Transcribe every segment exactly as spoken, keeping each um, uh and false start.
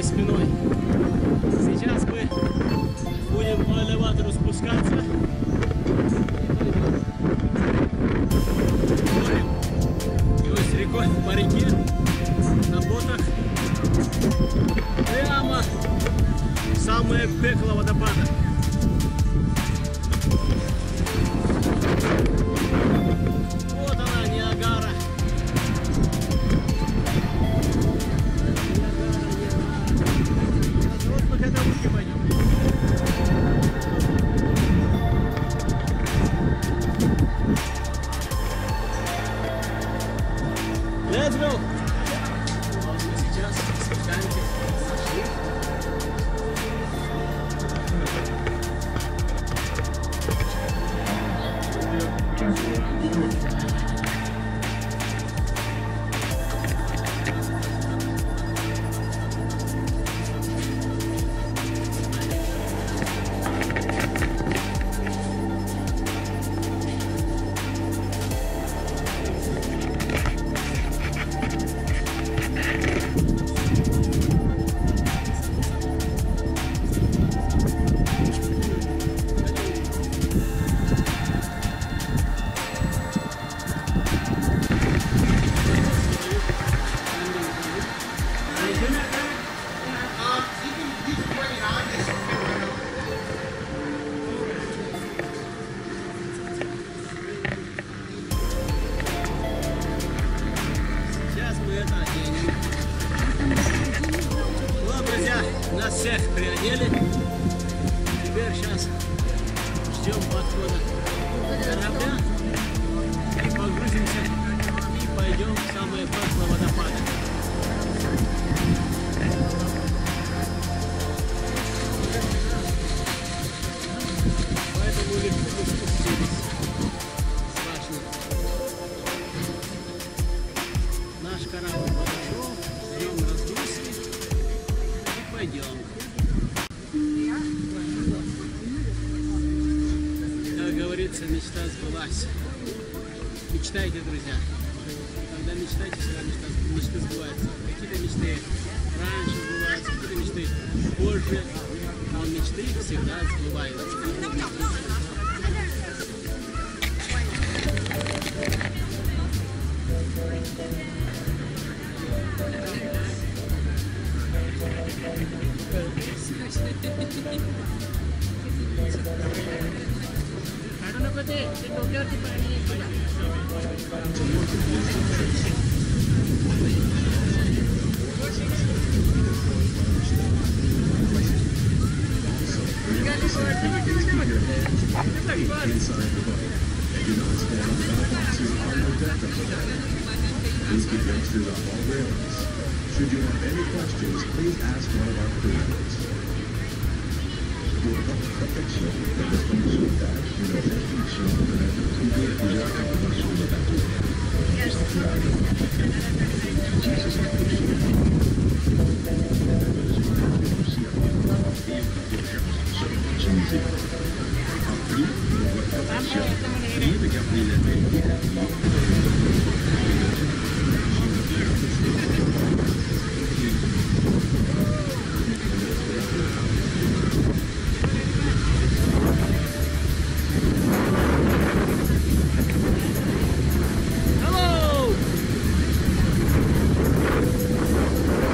спиной. Сейчас мы будем по элеватору спускаться. Идем рекой по реке на ботах прямо в самое пекло водопада. Вот она, Ниагара. Вот мы к этой лодке пойдем. Let's go! Вот мы сейчас спускаемся. Нас всех приодели. Теперь сейчас ждем подхода корабля и погрузимся и пойдем в самое пекло водопада. Поэтому легко мы спустились с башни. Наш корабль подошел, ждем разгрузки. Пойдем. Как говорится, мечта сбылась. Мечтайте, друзья. Когда мечтаете, всегда мечта, мечты сбываются. Какие-то мечты раньше сбываются, какие-то мечты позже, но мечты всегда сбываются. Please keep youngsters off all railings. Should you have any questions, please ask one of our crew members. For perfection, la responsabilidad de la restricción de la actividad de la información de Hello!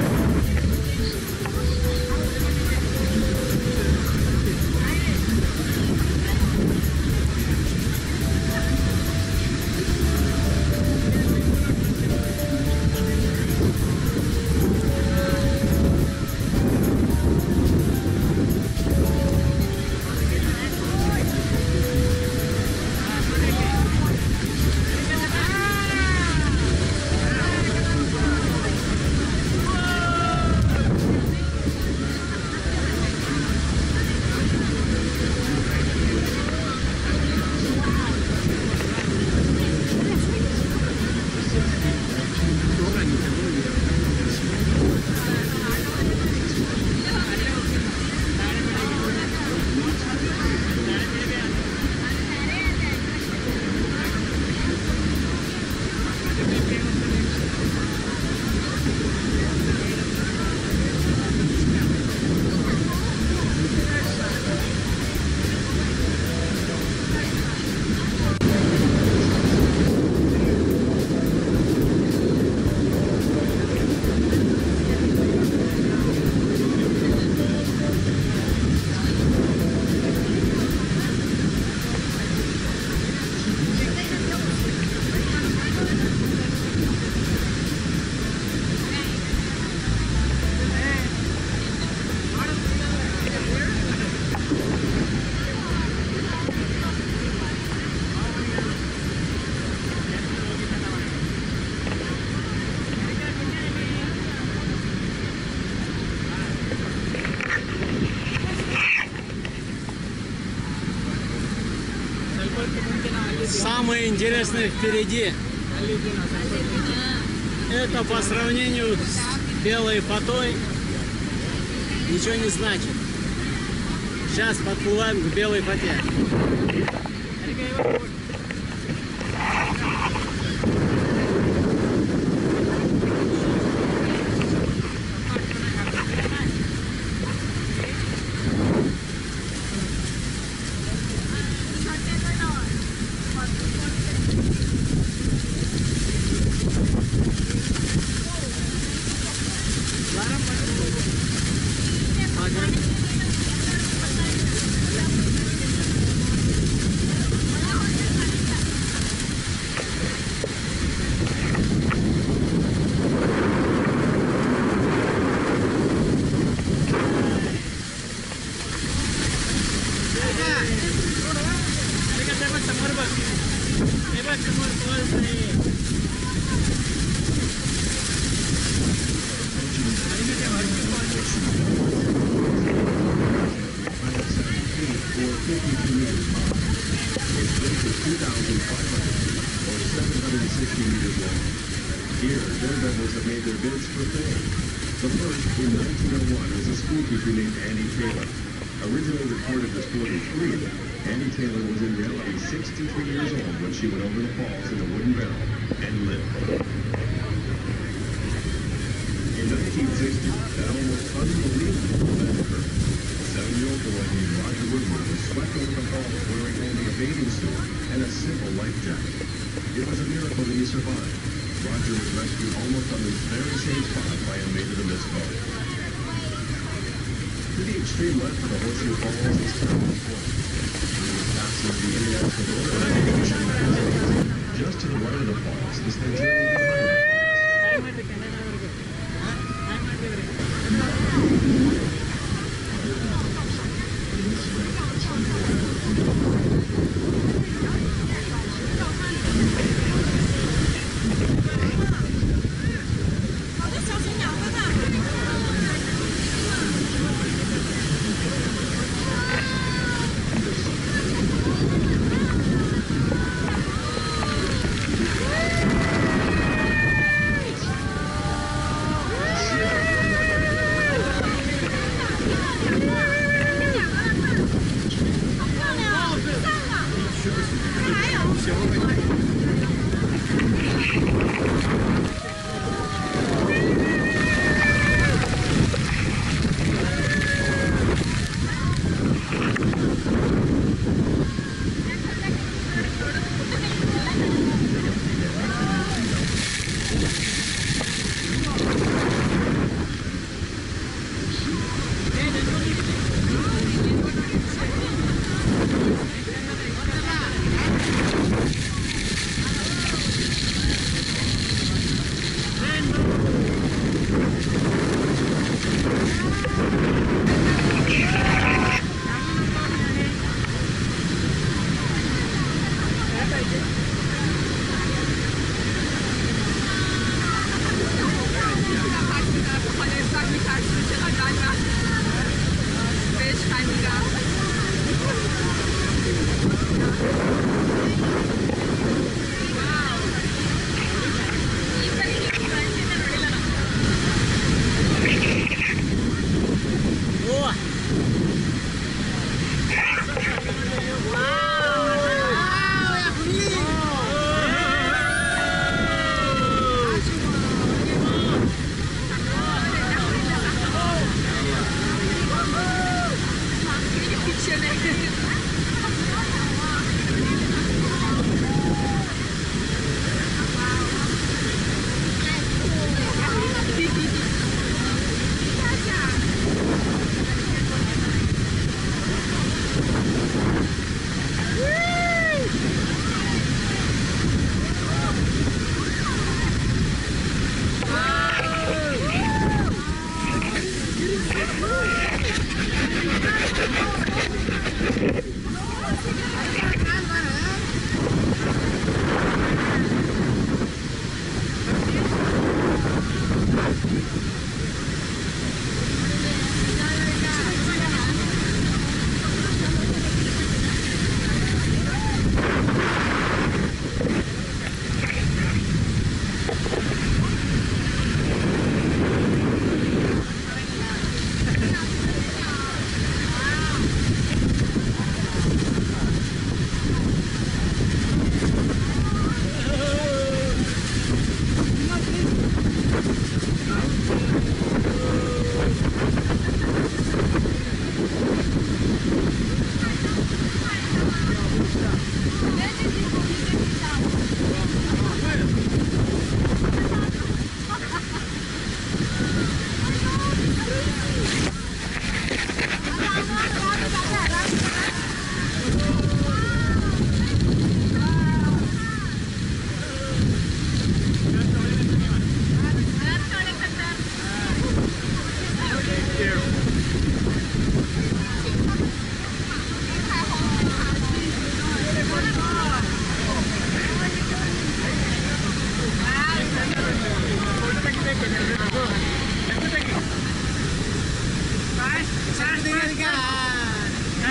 Самое интересное впереди. Это по сравнению с белой фатой ничего не значит. Сейчас подплываем к белой фате. Here, daredevils have made their bids for fame. The first, in nineteen oh one, was a schoolteacher named Annie Taylor. Originally recorded as forty-three, Annie Taylor was in reality sixty-three years old when she went over the falls in a wooden barrel and lived. In nineteen sixty, an almost unbelievable event occurred. A seven-year-old boy named Roger Woodward was swept over the falls wearing only a bathing suit and a simple life jacket. It was a miracle that he survived. Roger was rescued almost on this very same spot by a maid-of-the-mist boat. To the extreme left of the Horseshoe Falls is Terminal Point. It was passing the international border of the United States. Just to the right of the falls is the journey behind the falls.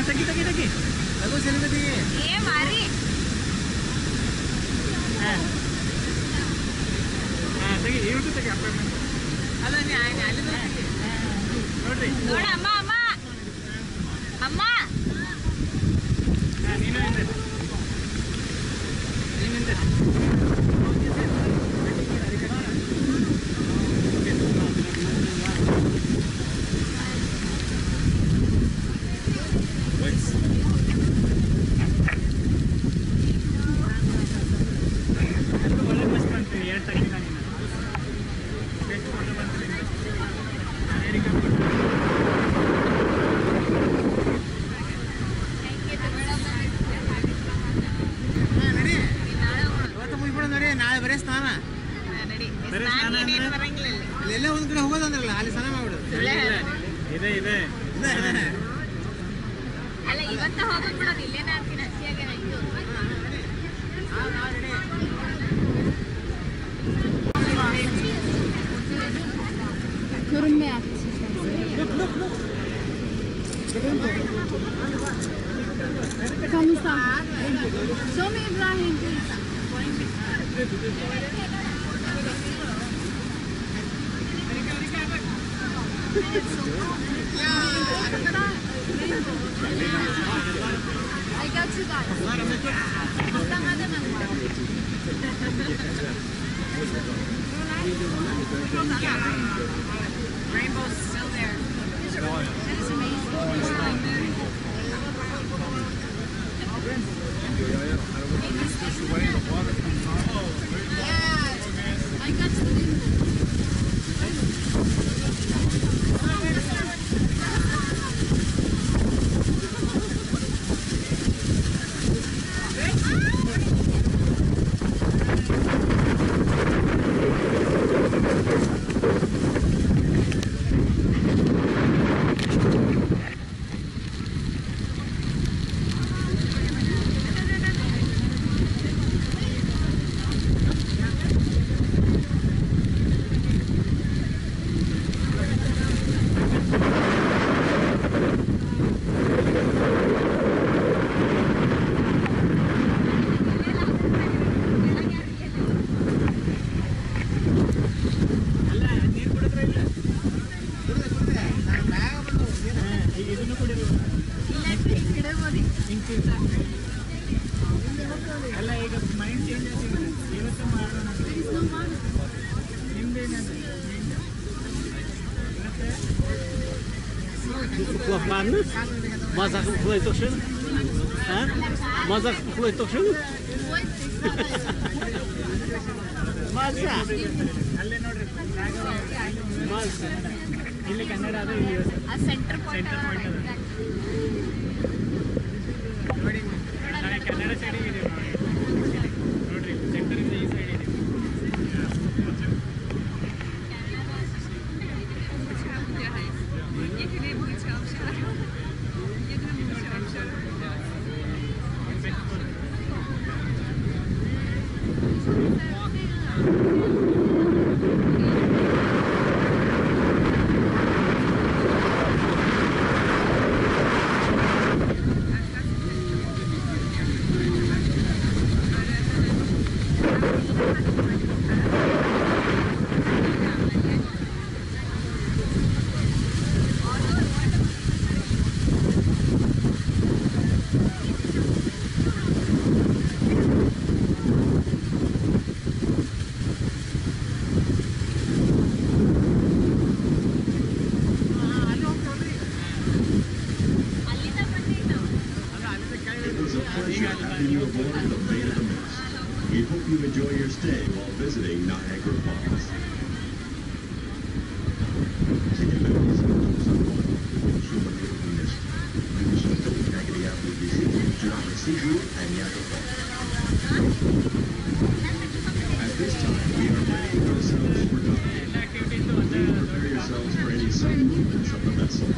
ತೆಗಿ ತೆಗಿ ತೆಗಿ ಅದು selfie ತೆಗಿ ಏ ಮಾರಿ ಹಾಂ ಹಾಂ ತೆಗಿ ಇವ್ರು ತೆಗಿ ಅಪಾಯಿಂಟ್ಮೆಂಟ್ ಅಲ್ಲ ನೀ ಅಲ್ಲಿ ನೋಡ್ರಿ ನೋಡ ಅಮ್ಮ ಅಮ್ಮ ಅಮ್ಮ ಹಾಂ ನೀನು ಹಿಂದೆ ನೀನು ಹಿಂದೆ ನಾಳೆ ಬರೀ ಸ್ನಾನ ಅಲ್ಲೆಲ್ಲ ಒಂದ್ ಕಡೆ ಹೋಗೋದಂದ್ರಲ್ಲ ಅಲ್ಲಿ ಸ್ನಾನ ಮಾಡ್ಬಿಡೋದು ಇದೆ ಇದೆ ಅಲ್ಲ ಇವತ್ತ ಹೋಗೋದು ಬಿಡೋದು ಇಲ್ಲೇನ ಆಗ್ತೀನಿ ಹಸಿಯಾಗೆ Görünme yaptı. Kamusta. Show me Ibrahim, please. I got you guys. Rainbow's still there. That is amazing. Yeah, I got you. ಅಲ್ಲ ಈಗ ಮೈಂಡ್ ಚೇಂಜ್ ಆಗ್ತಿದೆ ಇವತ್ತು ಮಾಡೋಣ ನಿಮ್ದೇನಾದ್ರು Mazak vloeit toch schön? Hè? Mazak vloeit toch schön? Mazak. ಅಲ್ಲೇ ನೋಡ್ರಿ ಇಲ್ಲಿ ಕನ್ನಡ ಅದು ಇಲ್ಲಿ ಆ ಸೆಂಟರ್ ಪಾಯಿಂಟ್ ಸೆಂಟರ್ ಪಾಯಿಂಟ್ ಅದು ನೋಡಿ ನಾನು ಕನ್ನಡ ಸೈಡಿಗೆ ಇದೀವಿ ನೋಡ್ರಿ ಸೆಂಟರ್ ಇಂದ ಈ ಸೈಡ್ ಇದೀವಿ We hope you enjoy your stay while visiting Niagara Falls. At this time, we are readying ourselves for docking. Please prepare yourselves for any sudden movements of the vessel.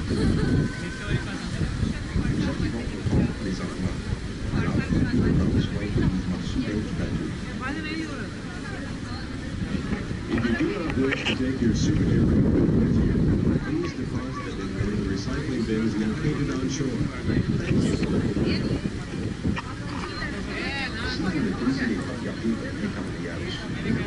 If you do not wish to take your souvenir with you, please deposit it in one of the recycling bins located on shore. Siempre tienes que llegar a punto de cambiar.